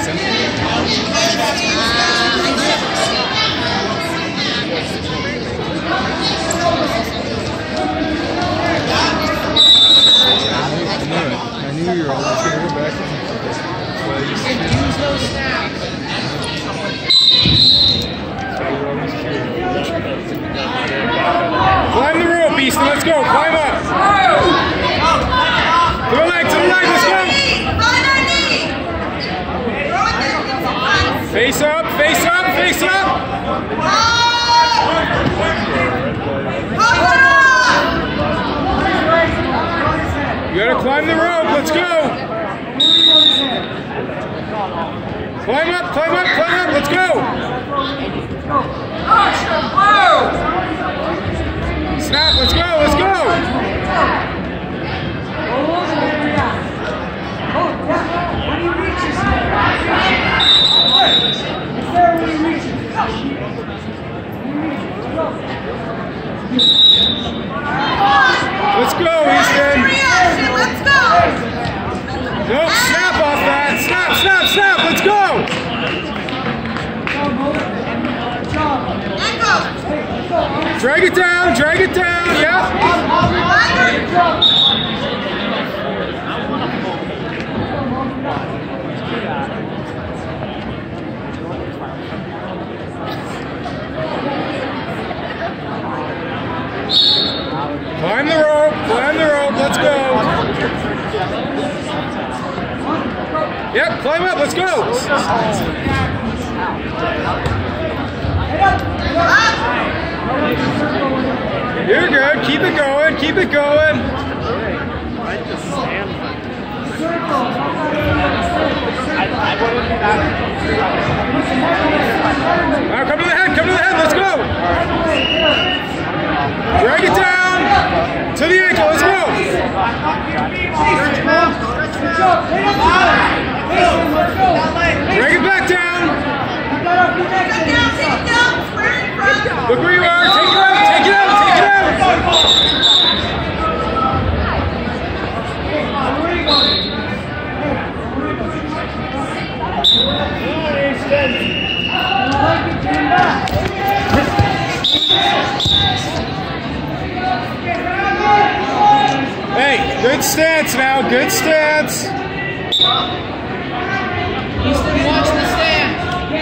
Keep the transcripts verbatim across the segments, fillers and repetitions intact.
Easten? I knew you were always going to go back to and use those snacks. Climb the rope, Easten. Let's go. Climb up. To the leg, to the leg. Let's go. Face up, face up, face up. You gotta climb the rope. Let's go. Climb up, climb up, climb up. Let's go. Snap. Let's go. Let's go. Let's go, Easten. Let's go. Nope, snap off that. Snap, snap, snap. Let's go. Drag it down, drag it down. Yeah. Climb the rope, climb the rope, let's go. Yep, climb up, let's go. You're good, keep it going, keep it going. Now come to the head, come to the head, let's go. Drag it down to the ankle, let's go. Drag it back down. Look where you are, take it out, take it out, take it out. Hey, good stance now, good stance. Easten, watch the stance.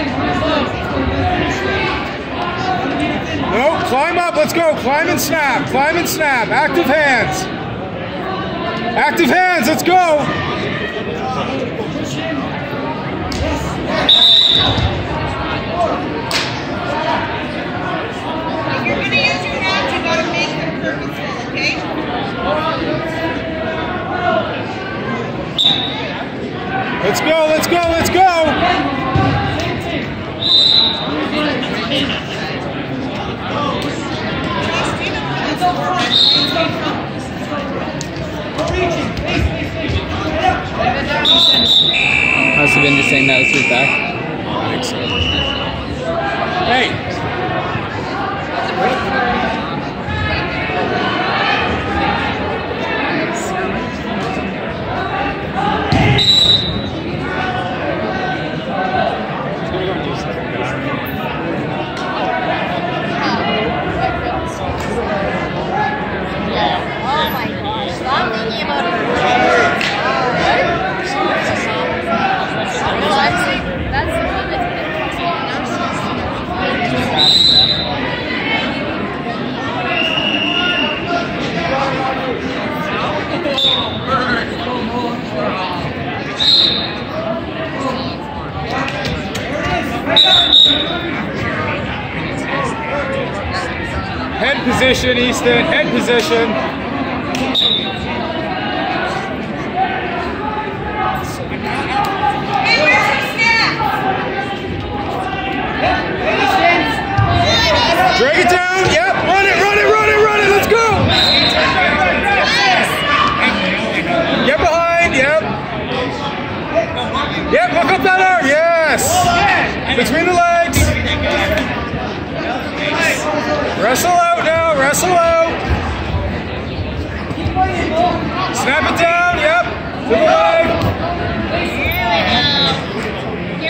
No, climb up, let's go. Climb and snap, climb and snap. Active hands. Active hands, let's go. If you're going to use your hands, you got to make them purposeful, okay? Let's go, let's go, let's go. Must have been just saying that this week back. I think so. Hey. Oh my gosh, stop thinking about it. Well, I'd say that's the one that's Head position, Easten, head position. Hey, where's your snap? Drag it down, yep, run it, run it, run it, run it, let's go. Get behind, yep. Yep, hook up that arm, yes. Between the legs. Wrestle out now, wrestle out. Snap it down, yep. To the leg.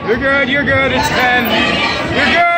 You're good, you're good. It's ten. You're good.